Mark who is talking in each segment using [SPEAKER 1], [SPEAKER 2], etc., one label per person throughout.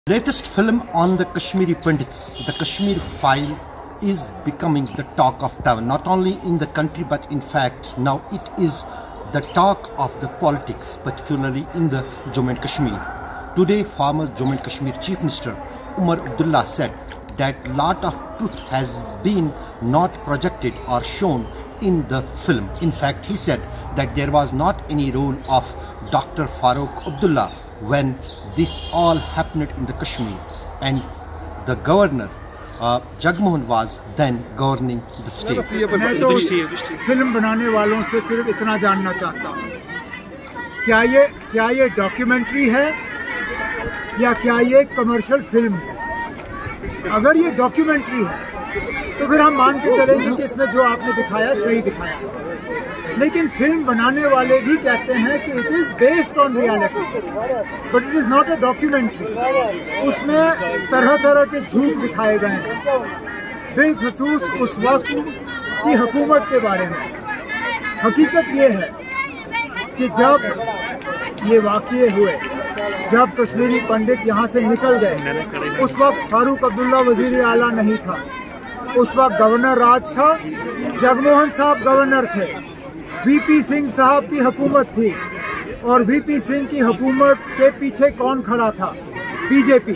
[SPEAKER 1] Latest film on the Kashmiri Pandits, the Kashmir File, is becoming the talk of town, not only in the country but in fact now it is the talk of the politics, particularly in the Jammu and Kashmir. Today, former Jammu and Kashmir Chief Minister Umar Abdullah said that lot of truth has been not projected or shown in the film. In fact, he said that there was not any role of Dr. Farooq Abdullah when this all happened in the Kashmir, and the governor Jagmohan was then governing the state.
[SPEAKER 2] मैं तो film बनाने वालों से सिर्फ इतना जानना चाहता हूँ, क्या ये डॉक्यूमेंट्री है या क्या ये कमर्शियल फिल्म है? अगर ये डॉक्यूमेंट्री है तो फिर हम मान के चलेंगे कि इसमें जो आपने दिखाया सही दिखाया, लेकिन फिल्म बनाने वाले भी कहते हैं कि it is based on reality but it is not a documentary. उसमें तरह तरह के झूठ दिखाए गए हैं बिलखसूस उस वक्त की हुकूमत के बारे में। हकीकत ये है कि जब ये वाक़ये हुए, जब कश्मीरी पंडित यहाँ से निकल गए, उस वक्त फारूक अब्दुल्ला वजीर आला नहीं था, उस वक्त गवर्नर राज था, जगमोहन साहब गवर्नर थे, वीपी सिंह साहब की हुकूमत थी, और वीपी सिंह की हुकूमत के पीछे कौन खड़ा था? बीजेपी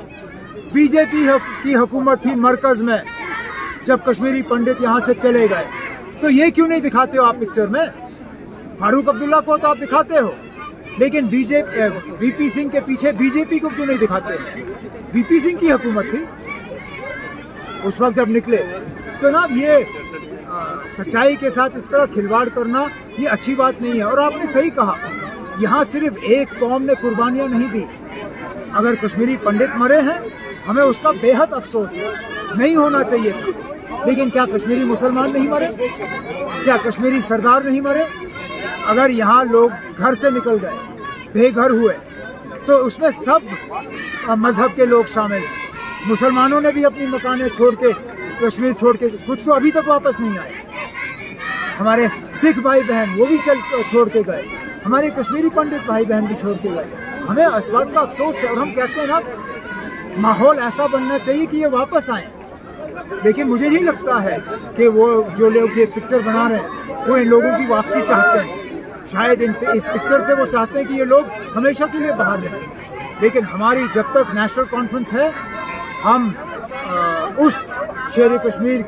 [SPEAKER 2] की हुकूमत थी मरकज में जब कश्मीरी पंडित यहाँ से चले गए। तो ये क्यों नहीं दिखाते हो आप पिक्चर में? फारूक अब्दुल्ला को तो आप दिखाते हो, लेकिन वीपी सिंह के पीछे बीजेपी को क्यों नहीं दिखाते? वीपी सिंह की हुकूमत थी उस वक्त जब निकले। तो ना ये सच्चाई के साथ इस तरह खिलवाड़ करना ये अच्छी बात नहीं है। और आपने सही कहा, यहाँ सिर्फ एक कौम ने कुर्बानियां नहीं दी। अगर कश्मीरी पंडित मरे हैं, हमें उसका बेहद अफसोस है, नहीं होना चाहिए था। लेकिन क्या कश्मीरी मुसलमान नहीं मरे? क्या कश्मीरी सरदार नहीं मरे? अगर यहाँ लोग घर से निकल गए, बेघर हुए, तो उसमें सब मजहब के लोग शामिल हैं। मुसलमानों ने भी अपनी मकानें छोड़ के, कश्मीर छोड़ के, कुछ तो अभी तक वापस नहीं आए। हमारे सिख भाई बहन वो भी छोड़ के गए, हमारे कश्मीरी पंडित भाई बहन भी छोड़ के गए। हमें इस बात का अफसोस है और हम कहते हैं ना, माहौल ऐसा बनना चाहिए कि ये वापस आए। लेकिन मुझे नहीं लगता है कि वो जो लोग ये पिक्चर बना रहे हैं वो इन लोगों की वापसी चाहते हैं। शायद इस पिक्चर से वो चाहते हैं कि ये लोग हमेशा के लिए बाहर रहें। लेकिन हमारी जब तक नेशनल कॉन्फ्रेंस है, हम उस शेर कश्मीर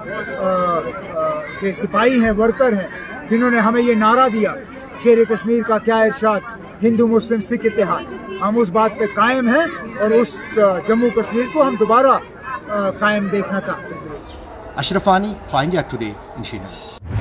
[SPEAKER 2] के सिपाही हैं, वर्कर हैं, जिन्होंने हमें ये नारा दिया, शेर कश्मीर का क्या इरशाद, हिंदू मुस्लिम सिख इत्तेहाद, हम उस बात पे कायम हैं और उस जम्मू कश्मीर को हम दोबारा कायम देखना चाहते हैं।
[SPEAKER 1] अशरफ आनी, इंडिया टुडे, इन श्रीनगर।